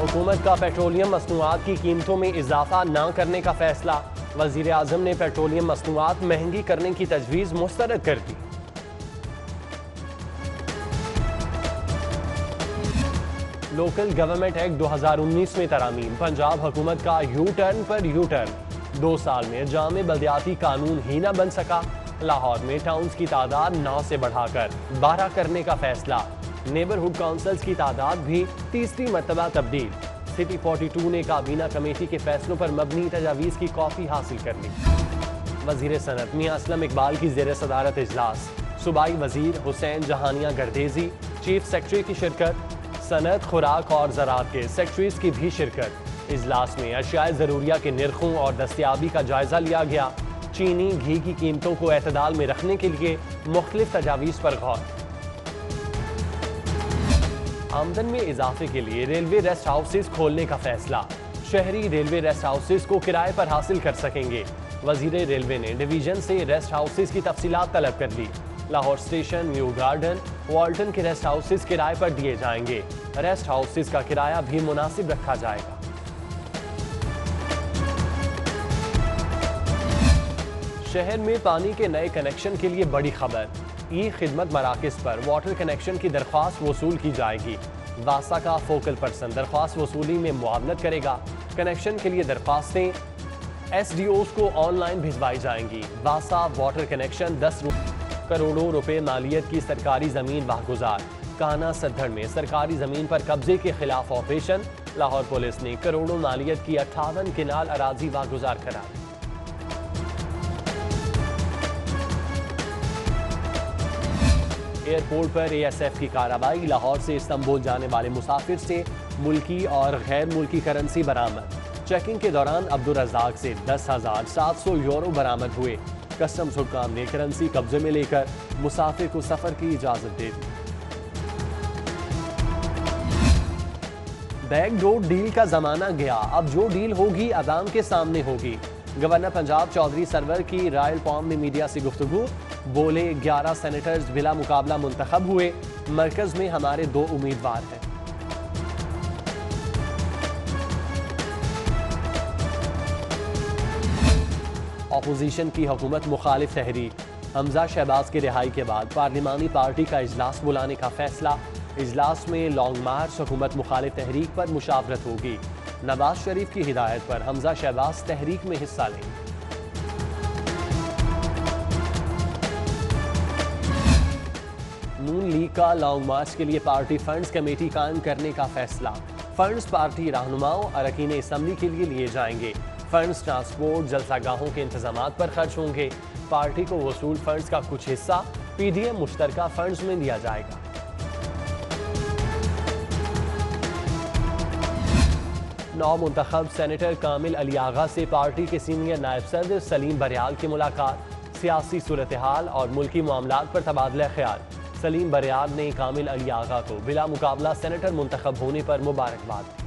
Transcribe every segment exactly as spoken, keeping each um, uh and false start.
हुकूमत का पेट्रोलियम मसनूआत की कीमतों में इजाफा न करने का फैसला। वजीर आजम ने पेट्रोलियम मसनूआत महंगी करने की तजवीज़ मुस्तरद कर दी। लोकल गवर्नमेंट एक्ट दो हज़ार उन्नीस में तरामीम। पंजाब हुकूमत का यू टर्न पर यू टर्न। दो साल में जामे बल्दियाती कानून ही न बन सका। लाहौर में टाउन्स की तादाद नौ से बढ़ाकर बारह करने का फैसला। नेबरहुड काउंसिल्स की तादाद भी तीसरी मरतबा तब्दील। सिटी बयालीस ने काबीना कमेटी के फैसलों पर मबनी तजावीज़ की कॉपी हासिल कर ली। वजीर सनत मियां असलम इकबाल की जेर सदारत इजलास। सूबाई वजीर हुसैन जहानिया गर्देजी, चीफ सेक्रेटरी की शिरकत। सनत, खुराक और ज़राअत के सेक्रेटरीज की भी शिरकत। इजलास में अशियाए ज़रूरिया के निर्खों और दस्तियाबी का जायजा लिया गया। चीनी घी की कीमतों को एतदाल में रखने के लिए मुख्तलिफ तजावीज़ पर गौर। आमदन में इजाफे के लिए रेलवे रेस्ट हाउसेज खोलने का फैसला। शहरी रेलवे रेस्ट हाउसेज को किराए पर हासिल कर सकेंगे। वजीर रेलवे ने डिवीजन से रेस्ट हाउसेज की तफसीलात तलब कर ली। Lahore station, new garden, Walton के रेस्ट हाउसेज किराए पर दिए जाएंगे। रेस्ट हाउसेज का किराया भी मुनासिब रखा जाएगा। शहर में पानी के नए कनेक्शन के लिए बड़ी खबर। ई खिदमत मराकज पर वाटर कनेक्शन की दरख्वास्त वसूल की जाएगी। वासा का फोकल पर्सन दरख्वास्त वसूली में मुआवनत करेगा। कनेक्शन के लिए दरख्वास्तें एस डी ओज को ऑनलाइन भिजवाई जाएंगी। वासा वाटर कनेक्शन दस करोड़ों रुपए मालियत की सरकारी जमीन वाहगुजार। काना सद्दड़ में सरकारी जमीन पर कब्जे के खिलाफ ऑपरेशन। लाहौर पुलिस ने करोड़ों मालियत की अट्ठावन किनाल अराजी वाहगुजार कराई। एयरपोर्ट पर ए एस एफ की कार्रवाई। लाहौर से इस्तांबुल जाने वाले मुसाफिर से मुल्की और गैर मुल्की करेंसी बरामद। चेकिंग के दौरान अब्दुल रज़ाक से दस हजार सात सौ यूरो बरामद हुए। कस्टम्स हुक्काम ने करेंसी कब्जे में लेकर मुसाफिर को सफर की इजाजत दे दी। बैकडोर डील का जमाना गया, अब जो डील होगी अवाम के सामने होगी। गवर्नर पंजाब चौधरी सरवर की रॉयल पॉम में मीडिया से गुफ्तगू। बोले ग्यारह सेनेटर्स बिला मुकाबला मुंतखब हुए। मरकज में हमारे दो उम्मीदवार हैं। अपोजिशन की हुकूमत मुखालिफ तहरीक। हमजा शहबाज की रिहाई के बाद पार्लिमानी पार्टी का इजलास बुलाने का फैसला। इजलास में लॉन्ग मार्च हुकूमत मुखालिफ तहरीक पर मुशावरत होगी। नवाज शरीफ की हिदायत पर हमजा शहबाज तहरीक में हिस्सा लेंगे। नून लीग का लॉन्ग मार्च के लिए पार्टी फंड्स कमेटी कायम करने का फैसला। फंड्स पार्टी रहनुमाओं अरकान असम्बली के लिए लिए जाएंगे। फंड्स ट्रांसपोर्ट जलसागाहों के इंतजाम पर खर्च होंगे। पार्टी को वसूल फंड्स का कुछ हिस्सा पी डी एम मुश्तरका फंड्स में दिया जाएगा। नौ मुंतखब सेनेटर कामिल अली आगा से पार्टी के सीनियर नायब सदर सलीम बरियाल की मुलाकात। सियासी सूरत हाल और मुल्की मामलात पर तबादला ख्याल। सलीम बरियाल ने कामिल अली आगा को बिला मुकाबला सेनेटर मुंतखब होने पर मुबारकबाद दी।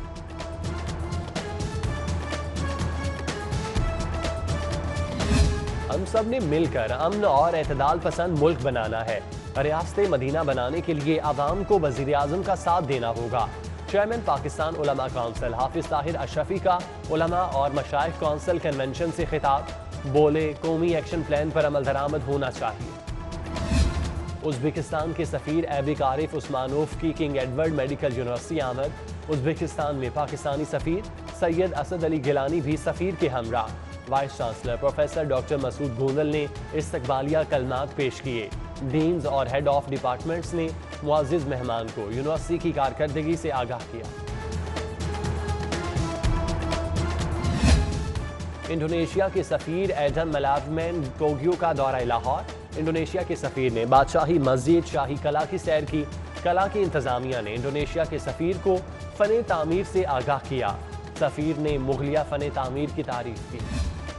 हम सब ने मिलकर अमन और एतदाल पसंद मुल्क बनाना है। रियासत मदीना बनाने के लिए अवाम को वजीर आजम का साथ देना होगा। चेयरमैन पाकिस्तान उलमा काउंसिल हाफिज ताहिर अशरफी का उलमा और मशाइख काउंसिल कन्वेंशन से खिताब। बोले कौमी एक्शन प्लान पर अमल दरामद होना चाहिए। उज़्बेकिस्तान के सफ़ीर एबिक आरिफ उस्मानोव की किंग एडवर्ड मेडिकल यूनिवर्सिटी आमद। उज़्बेकिस्तान में पाकिस्तानी सफ़ीर सैयद असद अली गिलानी भी सफ़ीर के हमराह। Vice chancellor professor doctor Masood Gondal ने इस्तकबालिया कलमात पेश किए। डीन्स और हेड ऑफ डिपार्टमेंट्स ने मुअज़्ज़िज़ मेहमान को यूनिवर्सिटी की कारकर्दगी से आगाह किया। इंडोनेशिया के सफ़ीर एडम मलावमेन टोक्यो का दौरा लाहौर। इंडोनेशिया के सफ़ीर ने बादशाही मस्जिद शाही कला की सैर की। कला की इंतजामिया ने इंडोनेशिया के सफ़ीर को फ़न तामीर से आगाह किया। सफ़ीर ने मुगलिया फ़न तामीर की तारीफ की।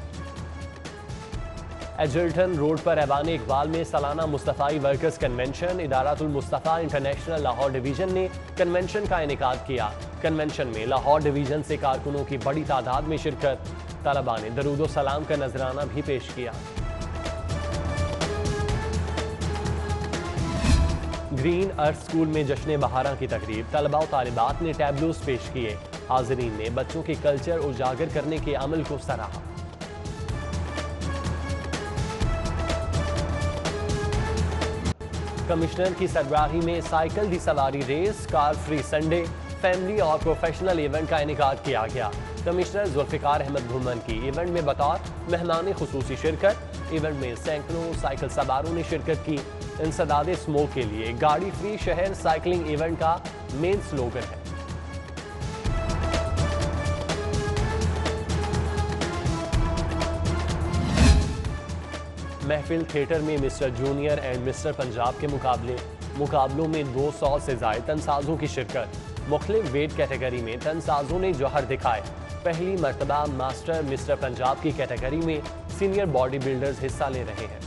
एजल्टन रोड पर ऐवान इकबाल में सालाना Mustafai workers convention. Idaratul Mustafa international Lahore division ने कन्वेंशन का इनेकाद किया। कन्वेंशन में लाहौर डिवीज़न से कारकुनों की बड़ी तादाद में शिरकत। तलबा ने दरूद सलाम का नजराना भी पेश किया। ग्रीन अर्थ स्कूल में जश्न बहारा की तकरीब, तलबा और तालिबात ने टैबलोस पेश किए। हाज़रीन ने बच्चों के कल्चर उजागर करने के अमल को सराहा। कमिश्नर की सरबराही में साइकिल दी सवारी race, car free Sunday, family और प्रोफेशनल इवेंट का इनेकाद किया गया। कमिश्नर जुल्फिकार अहमद घुमन की इवेंट में बतौर मेहमान खुसूसी शिरकत। इवेंट में सैकड़ों साइकिल सवारों ने शिरकत की। इंसदाद स्मोक के लिए गाड़ी फ्री शहर साइकिलिंग इवेंट का मेन स्लोगन है। महफिल थिएटर में mister junior and mister Punjab के मुकाबले मुकाबलों में दो सौ से ज्यादा तनसाजों की शिरकत। मुख्तलिफ वेट कैटेगरी में तनसाजों ने जौहर दिखाए। पहली मर्तबा मास्टर मिस्टर पंजाब की कैटेगरी में सीनियर बॉडी बिल्डर्स हिस्सा ले रहे हैं।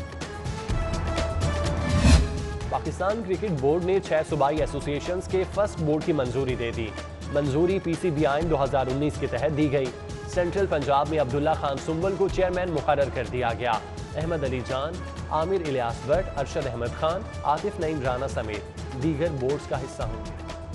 पाकिस्तान क्रिकेट बोर्ड ने छह सूबाई एसोसिएशंस के फर्स्ट बोर्ड की मंजूरी दे दी। मंजूरी पीसीबी आइन दो हज़ार उन्नीस के तहत दी गई। सेंट्रल पंजाब में अब्दुल्ला खान सुंबल को चेयरमैन मुकर्रर कर दिया गया। अहमद अली जान, आमिर इलियास भट्ट, अरशद अहमद खान, आतिफ नईम राना समेत दीगर बोर्ड्स का हिस्सा होंगे।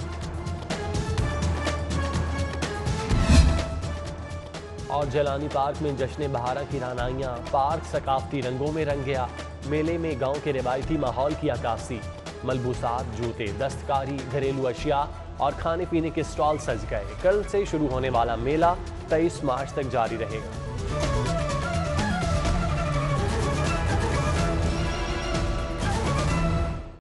और जलानी पार्क में जश्न बहारा की रानाइयाँ, पार्क सकाफती रंगों में रंग गया। मेले में गांव के रिवायती माहौल की अक्कासी। मलबूसात, जूते, दस्तकारी, घरेलू अशिया और खाने पीने के स्टॉल सज गए। कल से शुरू होने वाला मेला तेईस मार्च तक जारी रहेगा।